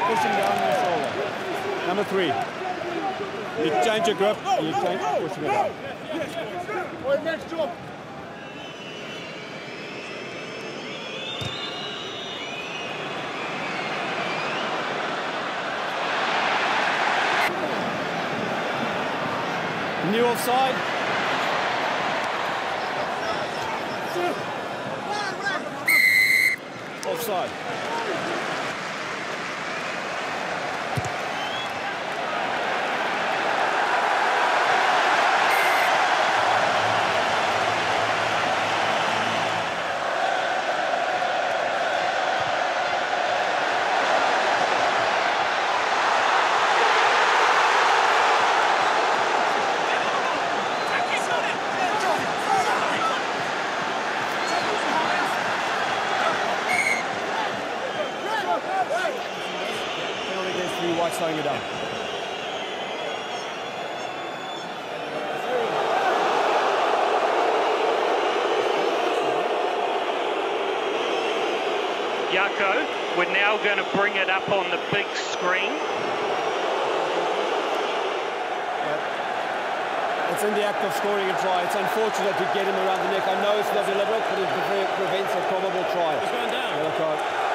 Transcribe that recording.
pushing down your shoulder. Number 3. You change your grip, you change pushing it down. Next job. New offside. Offside. White slowing it down. Jaco, we're now going to bring it up on the big screen. It's in the act of scoring a try. It's unfortunate to get him around the neck. I know it's not deliberate, but it prevents a probable try. He's going down. Yellow card.